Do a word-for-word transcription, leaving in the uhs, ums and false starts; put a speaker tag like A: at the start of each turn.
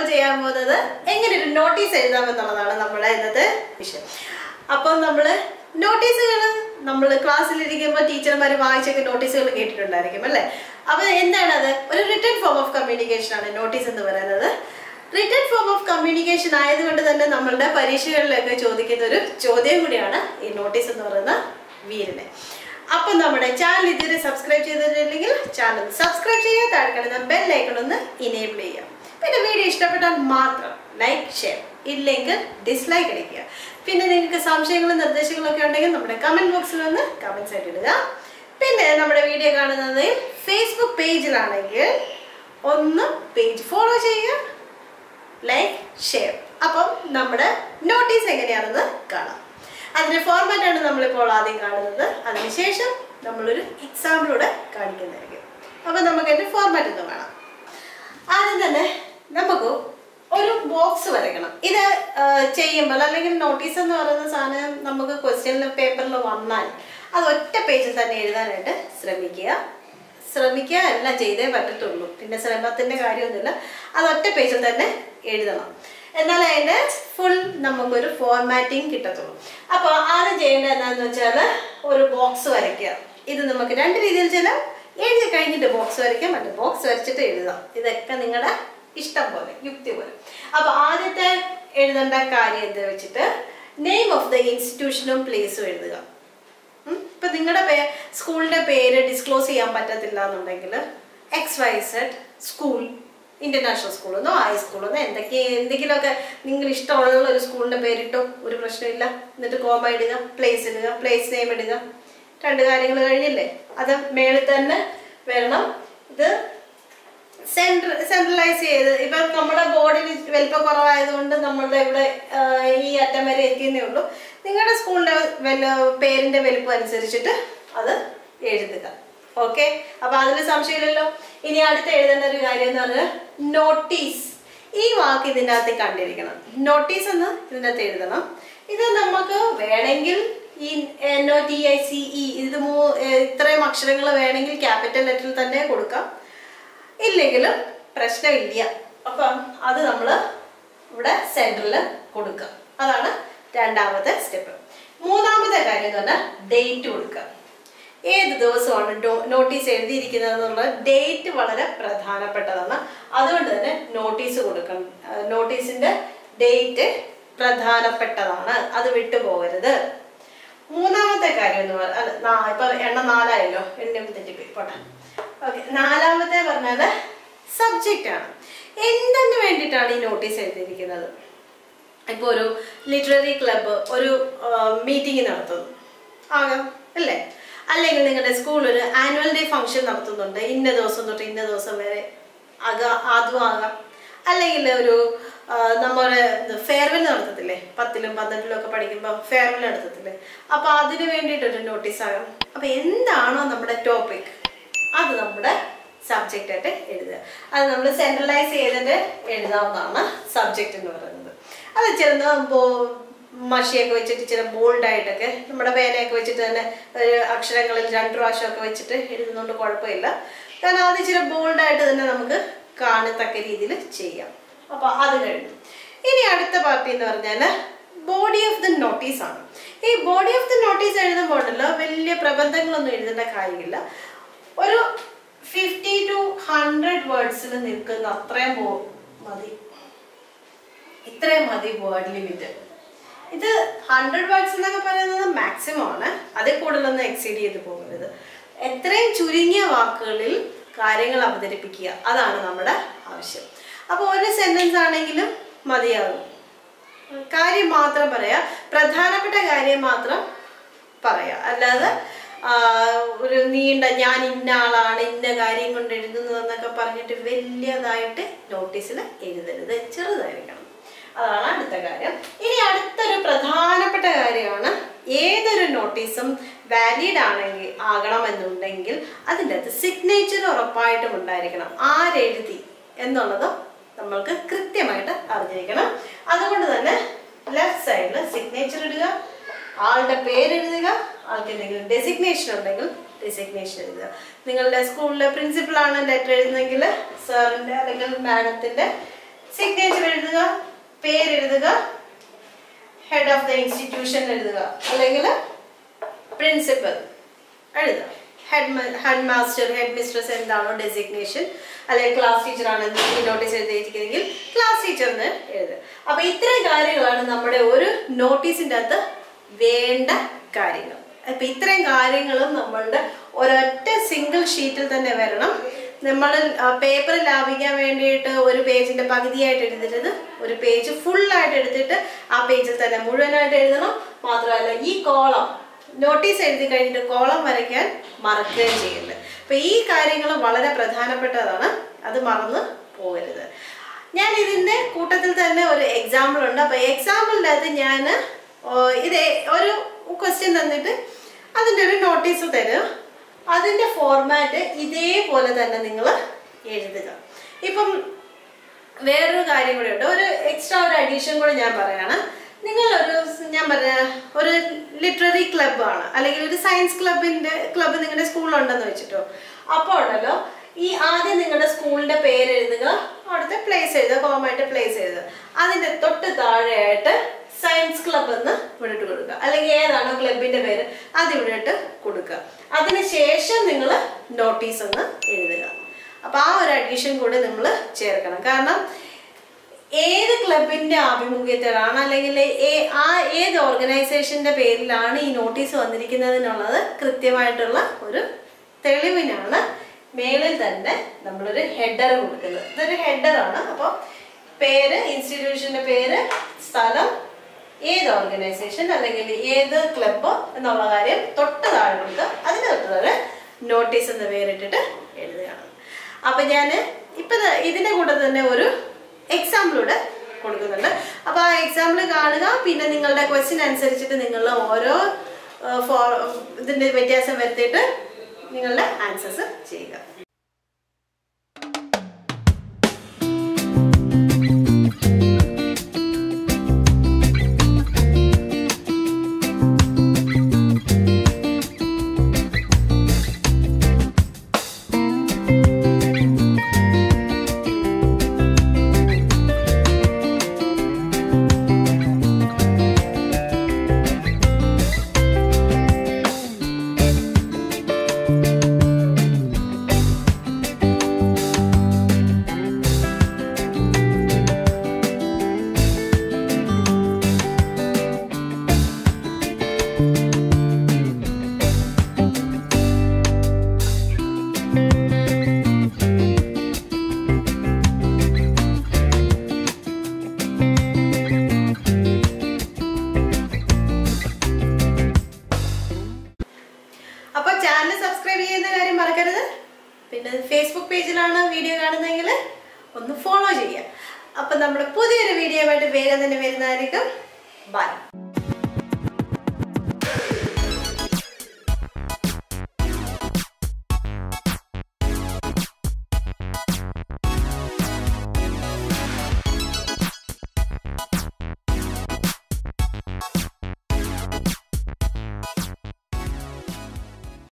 A: ചെയ്യാൻ പോകുന്നത് എങ്ങനെ ഒരു നോട്ടീസ് എഴുതാമെന്നുള്ളതാണ് നമ്മുടെ ഇന്നത്തെ വിഷയം. അപ്പോൾ നമ്മൾ നോട്ടീസുകൾ നമ്മൾ ക്ലാസ്സിലിരിക്കുമ്പോൾ ടീച്ചർമാർ വായിച്ചൊക്കെ നോട്ടീസുകൾ കേട്ടിട്ടുണ്ടായിരിക്കും അല്ലേ? അപ്പോൾ എന്താണത്? ഒരു റിട്ടൺ ഫോം ഓഫ് കമ്മ്യൂണിക്കേഷൻ ആണ് നോട്ടീസ് എന്ന് പറയുന്നത്. റിട്ടൺ ഫോം ഓഫ് കമ്മ്യൂണിക്കേഷൻ ആയതുകൊണ്ട് തന്നെ നമ്മളുടെ പരീക്ഷകളിലൊക്കെ ചോദിക്കുന്ന ഒരു ചോദ്യം കൂടിയാണ് ഈ നോട്ടീസ് എന്ന് പറയുന്ന വീരിനെ. അപ്പം നമ്മുടെ ചാനൽ ഇതുവരെ സബ്സ്ക്രൈബ് ചെയ്തിട്ടില്ലെങ്കിൽ ചാനൽ സബ്സ്ക്രൈബ് ചെയ്യുക, താഴെ കാണുന്ന ബെൽ ഐക്കൺ ഒന്ന് ഇനേബിൾ ചെയ്യുക. പിന്നെ വീഡിയോ ഇഷ്ടപ്പെട്ടാൽ മാത്രം ലൈക്ക് ഷെയർ, ഇല്ലെങ്കിൽ ഡിസ്ലൈക്ക് അടിക്കുക. പിന്നെ നിങ്ങൾക്ക് സംശയങ്ങളും നിർദ്ദേശങ്ങളൊക്കെ ഉണ്ടെങ്കിൽ നമ്മുടെ കമൻറ്റ് ബോക്സിൽ ഒന്ന് കമൻറ്റ്സ് ആയിട്ട് ഇടുക. പിന്നെ നമ്മുടെ വീഡിയോ കാണുന്നത് ഫേസ്ബുക്ക് പേജിലാണെങ്കിൽ ഒന്ന് പേജ് ഫോളോ ചെയ്യുക, ലൈക്ക് ഷെയർ. അപ്പം നമ്മുടെ നോട്ടീസ് എങ്ങനെയാണെന്ന് കാണാം. അതിന്റെ ഫോർമാറ്റാണ് നമ്മളിപ്പോൾ ആദ്യം കാണുന്നത്. അതിനുശേഷം നമ്മളൊരു എക്സാമ്പിളൂടെ കാണിക്കുന്നതായിരിക്കും. അപ്പം നമുക്ക് അതിന്റെ ഫോർമാറ്റ് ഒന്ന് കാണാം. ആദ്യം തന്നെ നമുക്ക് ഒരു ബോക്സ് വരയ്ക്കണം. ഇത് ചെയ്യുമ്പോൾ അല്ലെങ്കിൽ നോട്ടീസ് എന്ന് പറയുന്ന സാധനം നമുക്ക് ക്വസ്റ്റ്യൻ പേപ്പറിൽ വന്നാൽ അത് ഒറ്റ പേജിൽ തന്നെ എഴുതാനായിട്ട് ശ്രമിക്കുക. ശ്രമിക്കുക എല്ലാം ചെയ്തേ പറ്റത്തുള്ളൂ. പിന്നെ ശ്രമത്തിന്റെ കാര്യമൊന്നുമില്ല, അത് ഒറ്റ പേജിൽ തന്നെ എഴുതണം. എന്നാൽ അതിന്റെ ഫുൾ നമുക്കൊരു ഫോർമാറ്റിംഗ് കിട്ടത്തുള്ളൂ. അപ്പോൾ ആദ്യം ചെയ്യേണ്ടത് എന്താണെന്ന് വെച്ചാൽ ഒരു ബോക്സ് വരയ്ക്കുക. ഇത് നമുക്ക് രണ്ട് രീതിയിൽ ചെയ്യാം. എഴുതി കഴിഞ്ഞിട്ട് ബോക്സ് വരയ്ക്കാം, മറ്റേ ബോക്സ് വരച്ചിട്ട് എഴുതാം. ഇതൊക്കെ നിങ്ങളുടെ ഇഷ്ടം പോലെ, യുക്തി പോലെ. അപ്പൊ ആദ്യത്തെ എഴുതേണ്ട കാര്യം എന്താ വെച്ചിട്ട് നെയിം ഓഫ് ദ ഇൻസ്റ്റിറ്റ്യൂഷനും പ്ലേസും എഴുതുക. ഇപ്പൊ നിങ്ങളുടെ പേ സ്കൂളിന്റെ പേര് ഡിസ്ക്ലോസ് ചെയ്യാൻ പറ്റത്തില്ല എന്നുണ്ടെങ്കിൽ X Y Z school, international സ്കൂളെന്നോ ഹൈസ്കൂളെന്നോ എന്തൊക്കെ എന്തെങ്കിലുമൊക്കെ നിങ്ങൾ ഇഷ്ടമുള്ള ഒരു സ്കൂളിന്റെ പേരിട്ടോ, ഒരു പ്രശ്നമില്ല. എന്നിട്ട് കോമ ഇടുക, പ്ലേസ് ഇടുക, പ്ലേസ് നെയിം ഇടുക. രണ്ട് കാര്യങ്ങൾ കഴിഞ്ഞില്ലേ? അത് മേളിൽ തന്നെ വരണം. ഇത് സെൻട്ര സെൻട്രലൈസ് ചെയ്ത് ഇപ്പം നമ്മുടെ ബോർഡിന് വലിപ്പം കുറവായതുകൊണ്ട് നമ്മളുടെ ഇവിടെ ഈ അറ്റം വരെ എത്തിയെന്നേ ഉള്ളൂ. നിങ്ങളുടെ സ്കൂളിന്റെ പേരിന്റെ വലിപ്പം അനുസരിച്ചിട്ട് അത് എഴുതുക. ഓക്കെ, അപ്പൊ അതിൽ സംശയമില്ലല്ലോ. ഇനി അടുത്ത് എഴുതേണ്ട ഒരു കാര്യം എന്ന് പറഞ്ഞാൽ നോട്ടീസ്. ഈ വാക്ക് ഇതിൻ്റെ അകത്ത് കണ്ടിരിക്കണം. നോട്ടീസ് എന്ന് ഇതിൻ്റെ അകത്ത് എഴുതണം. ഇത് നമുക്ക് വേണമെങ്കിൽ ഈ N O T I C E ഇത് മൂ ഇത്രയും അക്ഷരങ്ങൾ വേണമെങ്കിൽ ക്യാപിറ്റൽ ലെറ്ററിൽ തന്നെ കൊടുക്കാം, ഇല്ലെങ്കിലും പ്രശ്നമില്ല. അപ്പം അത് നമ്മൾ ഇവിടെ സെൻറ്ററിൽ കൊടുക്കുക. അതാണ് രണ്ടാമത്തെ സ്റ്റെപ്പ്. മൂന്നാമത്തെ കാര്യം എന്ന് പറഞ്ഞാൽ ഡേറ്റ് കൊടുക്കുക. ഏത് ദിവസമാണ് നോട്ടീസ് എഴുതിയിരിക്കുന്നത് എന്നുള്ള ഡേറ്റ് വളരെ പ്രധാനപ്പെട്ടതാണ്. അതുകൊണ്ട് തന്നെ നോട്ടീസ് കൊടുക്കണം. നോട്ടീസിന്റെ ഡേറ്റ് പ്രധാനപ്പെട്ടതാണ്, അത് വിട്ടുപോകരുത്. മൂന്നാമത്തെ കാര്യം എന്ന് പറഞ്ഞാൽ ഇപ്പൊ എണ്ണ നാലായല്ലോ, എണ്ണ തെറ്റിപ്പോയി പോട്ടെ. ഓക്കെ, നാലാമത്തെ പറഞ്ഞാൽ സബ്ജക്റ്റ് ആണ്. എന്തിനു വേണ്ടിയിട്ടാണ് ഈ നോട്ടീസ് എഴുതിയിരിക്കുന്നത്? ഇപ്പൊ ഒരു ലിറ്റററി ക്ലബ്ബ് ഒരു മീറ്റിംഗ് നടത്തുന്നു ആകാം അല്ലേ? അല്ലെങ്കിൽ നിങ്ങളുടെ സ്കൂൾ ഒരു ആനുവൽ ഡേ ഫംഗ്ഷൻ നടത്തുന്നുണ്ട്, ഇന്ന ദിവസം തൊട്ട് ഇന്ന ദിവസം വരെ ആകാം, അതും ആകാം. അല്ലെങ്കിൽ ഒരു നമ്മുടെ ഫെയർവെൽ നടത്തത്തില്ലേ, പത്തിലും പന്ത്രണ്ടിലും ഒക്കെ പഠിക്കുമ്പോൾ ഫെയർവെൽ നടത്തത്തില്ലേ, അപ്പൊ അതിന് വേണ്ടിയിട്ടൊരു നോട്ടീസ് ആകാം. അപ്പൊ എന്താണോ നമ്മുടെ ടോപ്പിക് അത് നമ്മുടെ സബ്ജക്റ്റ് ആയിട്ട് എഴുതുക. അത് നമ്മൾ സെൻട്രലൈസ് ചെയ്തിട്ട് എഴുതാവുന്നതാണ് സബ്ജക്റ്റ് എന്ന് പറയുന്നത്. അത് ചെറുതോ മഷിയൊക്കെ വെച്ചിട്ട് ചില ബോൾഡായിട്ടൊക്കെ നമ്മുടെ പേനയൊക്കെ വെച്ചിട്ട് തന്നെ ഒരു അക്ഷരങ്ങളിൽ രണ്ട് പ്രാവശ്യമൊക്കെ വെച്ചിട്ട് എഴുതുന്നതുകൊണ്ട് കുഴപ്പമില്ല. കാരണം അത് ഇച്ചിരി ബോൾഡായിട്ട് തന്നെ നമുക്ക് കാണത്തക്ക രീതിയിൽ ചെയ്യാം. അപ്പൊ അത് കഴിഞ്ഞു. ഇനി അടുത്ത പാർട്ടി എന്ന് പറഞ്ഞാൽ ബോഡി ഓഫ് ദ നോട്ടീസ് ആണ്. ഈ ബോഡി ഓഫ് ദ നോട്ടീസ് എഴുതുമ്പോഴല്ലോ വലിയ പ്രബന്ധങ്ങളൊന്നും എഴുതേണ്ട കാര്യമില്ല. ഒരു ഫിഫ്റ്റി ടു ഹൺഡ്രഡ് വേർഡ്സിൽ നിൽക്കുന്ന അത്രയും പോ മതി ഇത്രയും മതി വേർഡ് ലിമിറ്റ്. ഇത് ഹൺഡ്രഡ് വേർഡ്സ് എന്നൊക്കെ പറയുന്നത് മാക്സിമം ആണ്, അതിൽ കൂടുതലൊന്നും എക്സീഡ് ചെയ്ത് പോകരുത്. എത്രയും ചുരുങ്ങിയ വാക്കുകളിൽ കാര്യങ്ങൾ അവതരിപ്പിക്കുക, അതാണ് നമ്മുടെ ആവശ്യം. അപ്പോൾ ഒരു സെന്റൻസ് ആണെങ്കിലും മതിയാകും. കാര്യം മാത്രം പറയാ, പ്രധാനപ്പെട്ട കാര്യം മാത്രം പറയാ. അല്ലാതെ ഒരു നീണ്ട ഞാൻ ഇന്ന ആളാണ് ഇന്ന കാര്യം കൊണ്ട് എഴുതുന്നതെന്നൊക്കെ പറഞ്ഞിട്ട് വലിയതായിട്ട് നോട്ടീസിൽ എഴുതരുത്, ചെറുതായിരിക്കണം. അതാണ് അടുത്ത കാര്യം. ഇനി അടുത്തൊരു പ്രധാനപ്പെട്ട കാര്യമാണ്, ഏതൊരു നോട്ടീസും വാലിഡ് ആണെങ്കിൽ ആകണമെന്നുണ്ടെങ്കിൽ അതിൻ്റെ അകത്ത് സിഗ്നേച്ചർ ഉറപ്പായിട്ടും ഉണ്ടായിരിക്കണം. ആരെഴുതി എന്നുള്ളത് നമ്മൾക്ക് കൃത്യമായിട്ട് അറിഞ്ഞിരിക്കണം. അതുകൊണ്ട് തന്നെ ലെഫ്റ്റ് സൈഡിൽ സിഗ്നേച്ചർ ഇടുക, ആളുടെ പേര് എഴുതുക, ആൾക്ക് എന്തെങ്കിലും ഡെസിഗ്നേഷൻ ഉണ്ടെങ്കിൽ ഡെസിഗ്നേഷൻ എഴുതുക. നിങ്ങളുടെ സ്കൂളിലെ പ്രിൻസിപ്പളാണ് ലെറ്റർ എഴുതുന്നെങ്കിൽ സാറിൻ്റെ അല്ലെങ്കിൽ മാഡത്തിൻ്റെ സിഗ്നേച്ചർ എഴുതുക, പേര് എഴുതുക, ഹെഡ് ഓഫ് ദ ഇൻസ്റ്റിറ്റ്യൂഷൻ എഴുതുക, അല്ലെങ്കിൽ പ്രിൻസിപ്പൽ എഴുതുക. Head head master, head mistress എന്താണോ ഡെസിഗ്നേഷൻ, അല്ലെങ്കിൽ ക്ലാസ് ടീച്ചർ ആണ് ഈ നോട്ടീസ് എഴുതിയിരിക്കുന്നതെങ്കിൽ ക്ലാസ് ടീച്ചറിന് എഴുതുക. അപ്പൊ ഇത്രയും കാര്യങ്ങളാണ് നമ്മുടെ ഒരു നോട്ടീസിൻ്റെ അകത്ത് വേണ്ട കാര്യങ്ങൾ. അപ്പൊ ഇത്രയും കാര്യങ്ങളും നമ്മളുടെ ഒരൊറ്റ സിംഗിൾ ഷീറ്റിൽ തന്നെ വരണം. നമ്മൾ പേപ്പർ ലാഭിക്കാൻ വേണ്ടിയിട്ട് ഒരു പേജിന്റെ പകുതിയായിട്ട് എഴുതരുത്, ഒരു പേജ് ഫുള്ളായിട്ട് എടുത്തിട്ട് ആ പേജിൽ തന്നെ മുഴുവനായിട്ട് എഴുതണം. മാത്രമല്ല ഈ കോളം നോട്ടീസ് എഴുതി കഴിഞ്ഞിട്ട് കോളം വരയ്ക്കാൻ മറക്കുകയും ചെയ്യരുത്. അപ്പൊ ഈ കാര്യങ്ങൾ വളരെ പ്രധാനപ്പെട്ടതാണ്, അത് മറന്ന് പോകരുത്. ഞാൻ ഇതിന്റെ കൂട്ടത്തിൽ തന്നെ ഒരു എക്സാമ്പിൾ ഉണ്ട്. അപ്പൊ എക്സാമ്പിളിൻ്റെ അകത്ത് ഞാൻ ഇത് ഒരു ക്വസ്റ്റ്യൻ തന്നിട്ട് അതിൻ്റെ ഒരു നോട്ടീസ് തരും. അതിൻ്റെ ഫോർമാറ്റ് ഇതേപോലെ തന്നെ നിങ്ങൾ എഴുതുക. ഇപ്പം വേറൊരു കാര്യം കൂടെ ഉണ്ട്, ഒരു എക്സ്ട്രാ ഒരു അഡീഷൻ കൂടെ ഞാൻ പറയാണ്. നിങ്ങളൊരു ഞാൻ പറഞ്ഞ ഒരു ലിറ്റററി ക്ലബ്ബാണ്, അല്ലെങ്കിൽ ഒരു സയൻസ് ക്ലബിൻ്റെ ക്ലബ്ബ് നിങ്ങളുടെ സ്കൂളിലുണ്ടെന്ന് വെച്ചിട്ടോ. അപ്പോൾ ഉണ്ടല്ലോ ഈ ആദ്യം നിങ്ങളുടെ സ്കൂളിൻ്റെ പേര് എഴുതുക, അവിടുത്തെ പ്ലേസ് എഴുതുക, കോമായിട്ട് പ്ലേസ് എഴുതുക. അതിൻ്റെ തൊട്ട് താഴെയായിട്ട് സയൻസ് ക്ലബ് എന്ന് ഇവിടെ ഇട്ട് കൊടുക്കുക, അല്ലെങ്കിൽ ഏതാണോ ക്ലബിന്റെ പേര് അത് ഇവിടെ ഇട്ട് കൊടുക്കുക. അതിനുശേഷം നിങ്ങൾ നോട്ടീസ് എന്ന് എഴുതുക. അപ്പൊ ആ ഒരു അഡീഷൻ കൂടെ നിങ്ങൾ ചേർക്കണം. കാരണം ഏത് ക്ലബിന്റെ ആഭിമുഖ്യത്തിലാണ് അല്ലെങ്കിൽ ആ ഏത് ഓർഗനൈസേഷന്റെ പേരിലാണ് ഈ നോട്ടീസ് വന്നിരിക്കുന്നതിനുള്ളത് കൃത്യമായിട്ടുള്ള ഒരു തെളിവിനാണ് മേളിൽ തന്നെ നമ്മളൊരു ഹെഡർ കൊടുക്കുന്നത്. ഇതൊരു ഹെഡറാണ്. അപ്പോൾ പേര്, ഇൻസ്റ്റിറ്റ്യൂഷന്റെ പേര്, സ്ഥലം, ഏത് ഓർഗനൈസേഷൻ അല്ലെങ്കിൽ ഏത് ക്ലബ്ബ് എന്നുള്ള കാര്യം തൊട്ട് താഴെ കൊടുക്കുക. അതിന് തൊട്ട് താഴെ നോട്ടീസ് എന്ന് പേരിട്ടിട്ട് എഴുതുകയാണ്. അപ്പൊ ഞാൻ ഇപ്പൊ ഇതിന്റെ കൂടെ തന്നെ ഒരു എക്സാമ്പിളൂടെ കൊടുക്കുന്നുണ്ട്. അപ്പൊ ആ എക്സാമ്പിൾ കാണുക. പിന്നെ നിങ്ങളുടെ ക്വസ്റ്റ്യൻ അനുസരിച്ചിട്ട് നിങ്ങൾ ഓരോ ഫോർ ഇതിന്റെ വ്യത്യാസം വരുത്തിയിട്ട് നിങ്ങളുടെ ആൻസേഴ്സ് ചെയ്യുക. പിന്നെ ഫേസ്ബുക്ക് പേജിലാണ് വീഡിയോ കാണുന്നതെങ്കിൽ ഒന്ന് ഫോളോ ചെയ്യുക. അപ്പം നമ്മൾ പുതിയൊരു വീഡിയോ ആയിട്ട് വേഗം തന്നെ വരുന്നതായിരിക്കും. ബൈ.